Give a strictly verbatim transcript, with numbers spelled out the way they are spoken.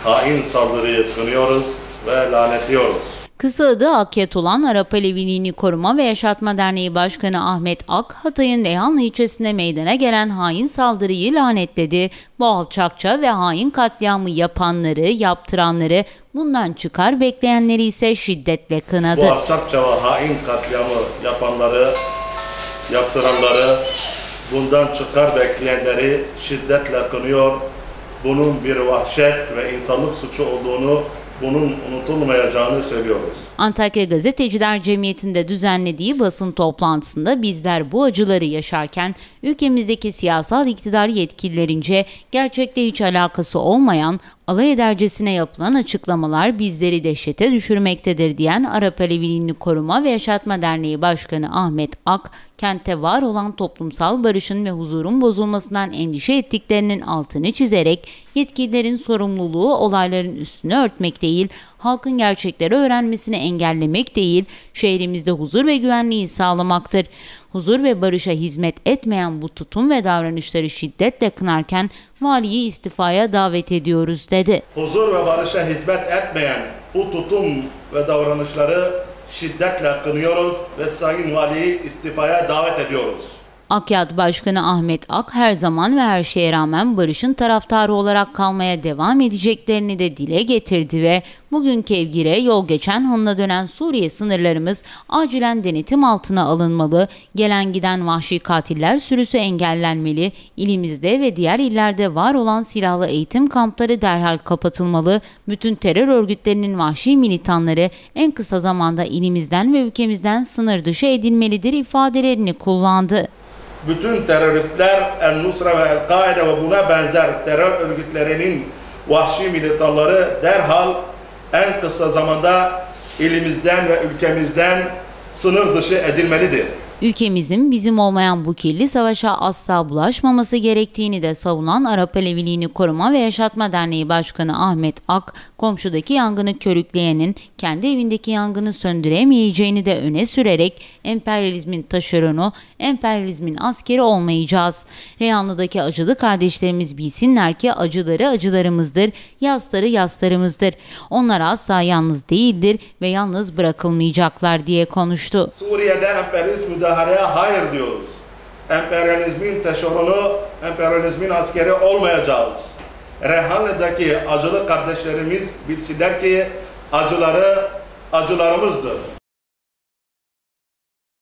hain saldırıyı kınıyoruz ve lanetliyoruz. Kısa adı Akyat olan Arap Aleviliğini Koruma ve Yaşatma Derneği Başkanı Ahmet Ak, Hatay'ın Reyhanlı ilçesinde meydana gelen hain saldırıyı lanetledi. Bu alçakça ve hain katliamı yapanları, yaptıranları, bundan çıkar bekleyenleri ise şiddetle kınadı. Bu alçakça ve hain katliamı yapanları, yaptıranları, bundan çıkar bekleyenleri şiddetle kınıyor. Bunun bir vahşet ve insanlık suçu olduğunu, bunun unutulmayacağını söylüyoruz. Antakya Gazeteciler Cemiyeti'nde düzenlediği basın toplantısında bizler bu acıları yaşarken ülkemizdeki siyasal iktidar yetkililerince gerçekte hiç alakası olmayan, alay edercesine yapılan açıklamalar bizleri dehşete düşürmektedir diyen Arap Aleviliğini Koruma ve Yaşatma Derneği Başkanı Ahmet Ak, kentte var olan toplumsal barışın ve huzurun bozulmasından endişe ettiklerinin altını çizerek yetkililerin sorumluluğu olayların üstünü örtmek değil, halkın gerçekleri öğrenmesini engellemek değil, şehrimizde huzur ve güvenliği sağlamaktır. Huzur ve barışa hizmet etmeyen bu tutum ve davranışları şiddetle kınarken valiyi istifaya davet ediyoruz dedi. Huzur ve barışa hizmet etmeyen bu tutum ve davranışları şiddetle kınıyoruz ve Sayın Valiyi istifaya davet ediyoruz. Akyat Başkanı Ahmet Ak her zaman ve her şeye rağmen barışın taraftarı olarak kalmaya devam edeceklerini de dile getirdi ve bugünkü Evgir'e yol geçen Hanına dönen Suriye sınırlarımız acilen denetim altına alınmalı, gelen giden vahşi katiller sürüsü engellenmeli, ilimizde ve diğer illerde var olan silahlı eğitim kampları derhal kapatılmalı, bütün terör örgütlerinin vahşi militanları en kısa zamanda ilimizden ve ülkemizden sınır dışı edilmelidir ifadelerini kullandı. Bütün teröristler, El-Nusra ve El-Kaide ve buna benzer terör örgütlerinin vahşi militanları derhal en kısa zamanda ilimizden ve ülkemizden sınır dışı edilmelidir. Ülkemizin bizim olmayan bu kirli savaşa asla bulaşmaması gerektiğini de savunan Arap Aleviliğini Koruma ve Yaşatma Derneği Başkanı Ahmet Ak, komşudaki yangını körükleyenin kendi evindeki yangını söndüremeyeceğini de öne sürerek emperyalizmin taşeronu, emperyalizmin askeri olmayacağız. Reyhanlı'daki acılı kardeşlerimiz bilsinler ki acıları acılarımızdır, yasları yaslarımızdır. Onlar asla yalnız değildir ve yalnız bırakılmayacaklar diye konuştu. Suriye'de emperyalist müdahaleye hayır diyoruz. Emperyalizmin taşeronu, emperyalizmin askeri olmayacağız. Reyhanlı'daki acılı kardeşlerimiz bilsinler ki acıları acılarımızdır.